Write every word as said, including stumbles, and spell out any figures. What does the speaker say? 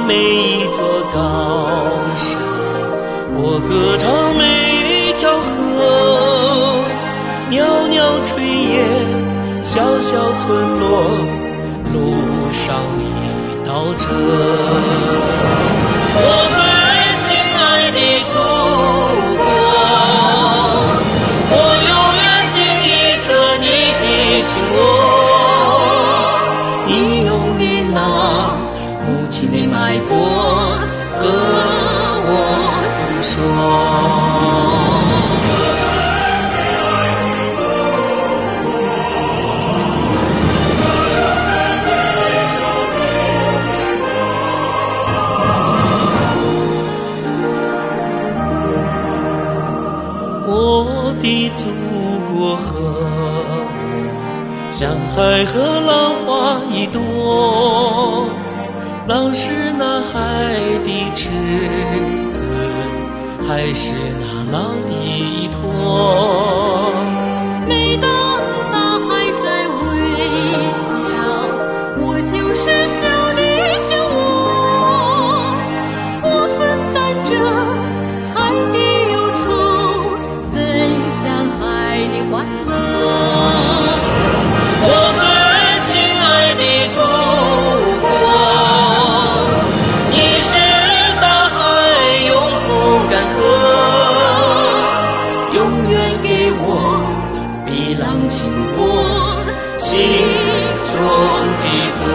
每一座高山，我歌唱每一条河，袅袅炊烟，小小村落，路上一道辙。我最亲爱的祖国，我永远紧依着你的心窝，你用你那母亲的脉搏和我诉说。我的祖国和像海和浪花一朵，浪是那海的池子，海是那浪的依托。 每当大海在微笑，我就是笑的漩涡，我分担着海的忧愁，分享海的欢乐。 我最亲爱的祖国，你是大海永不干涸，永远给我碧浪清波心中的歌。